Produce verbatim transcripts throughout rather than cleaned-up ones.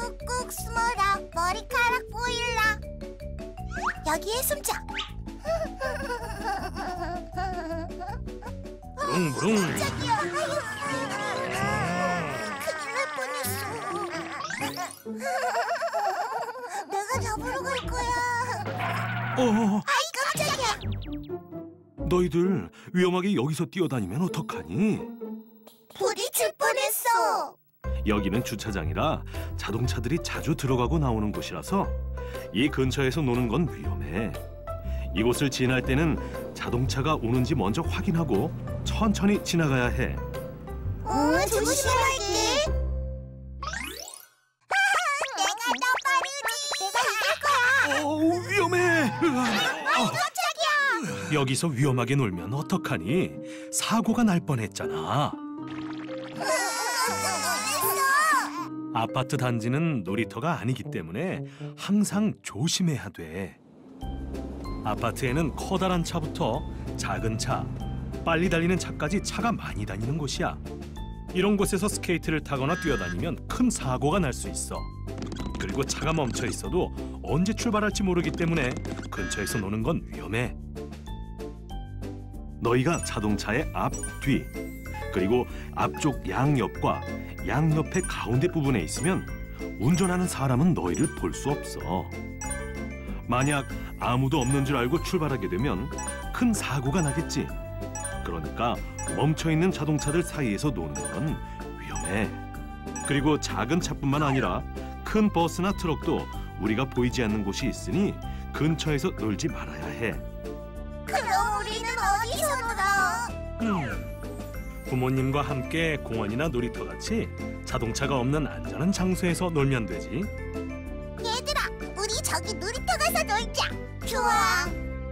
꾹꾹 숨어라 머리카락 보일라. 여기에 숨자. 부릉부릉. 깜짝이야. 큰일 날 뻔했어. 내가 잡으러 갈 거야. 어, 아이 깜짝이야. 너희들 위험하게 여기서 뛰어다니면 어떡하니? 부딪힐 뻔했어. 여기는 주차장이라 자동차들이 자주 들어가고 나오는 곳이라서 이 근처에서 노는 건 위험해. 이곳을 지날 때는 자동차가 오는지 먼저 확인하고 천천히 지나가야 해. 어, 조심할게. 내가 더 빠르지. 내가 이길 거야. 어, 위험해. 아이 깜짝이야. 여기서 위험하게 놀면 어떡하니? 사고가 날 뻔했잖아. 아파트 단지는 놀이터가 아니기 때문에 항상 조심해야 돼. 아파트에는 커다란 차부터 작은 차, 빨리 달리는 차까지 차가 많이 다니는 곳이야. 이런 곳에서 스케이트를 타거나 뛰어다니면 큰 사고가 날 수 있어. 그리고 차가 멈춰 있어도 언제 출발할지 모르기 때문에 근처에서 노는 건 위험해. 너희가 자동차의 앞, 뒤, 그리고 앞쪽 양옆과 양옆의 가운데 부분에 있으면 운전하는 사람은 너희를 볼 수 없어. 만약 아무도 없는 줄 알고 출발하게 되면 큰 사고가 나겠지. 그러니까 멈춰있는 자동차들 사이에서 노는 건 위험해. 그리고 작은 차뿐만 아니라 큰 버스나 트럭도 우리가 보이지 않는 곳이 있으니 근처에서 놀지 말아야 해. 그럼 우리는 어디서 놀아? 음. 부모님과 함께 공원이나 놀이터같이 자동차가 없는 안전한 장소에서 놀면 되지. 얘들아, 우리 저기 놀이터 가서 놀자. 좋아.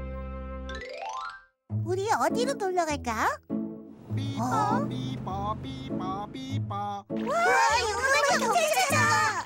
우리 어디로 놀러 갈까? 어? 삐빠 삐빠 삐빠. 와, 유명한 경찰차다.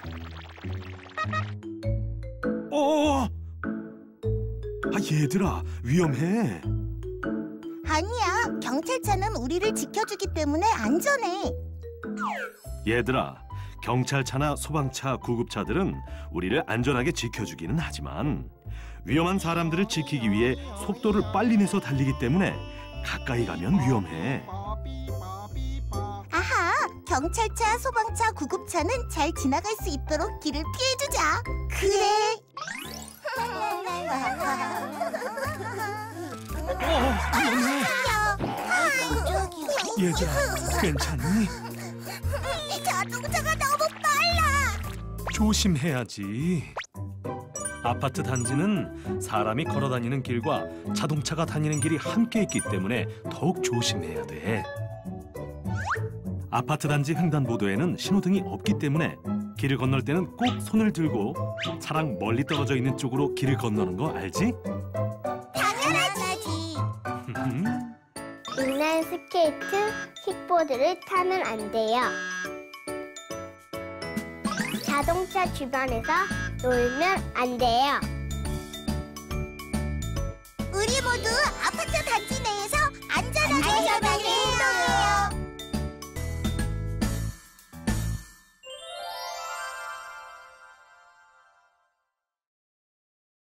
어! 아, 얘들아, 위험해. 아니야, 경찰차는 우리를 지켜주기 때문에 안전해. 얘들아, 경찰차나 소방차, 구급차들은 우리를 안전하게 지켜주기는 하지만 위험한 사람들을 지키기 위해 속도를 빨리 내서 달리기 때문에 가까이 가면 위험해. 아하, 경찰차, 소방차, 구급차는 잘 지나갈 수 있도록 길을 피해주자. 그래. 어, 위험해. 얘들아, 괜찮니? 자동차가 너무 빨라. 조심해야지. 아파트 단지는 사람이 걸어 다니는 길과 자동차가 다니는 길이 함께 있기 때문에 더욱 조심해야 돼. 아파트 단지 횡단보도에는 신호등이 없기 때문에 길을 건널 때는 꼭 손을 들고 차랑 멀리 떨어져 있는 쪽으로 길을 건너는 거 알지? 당연하지. 인라인 스케이트, 킥보드를 타면 안 돼요. 자동차 주변에서 놀면 안 돼요. 우리 모두 아파트 단지 내에서 안전하게 놀아요.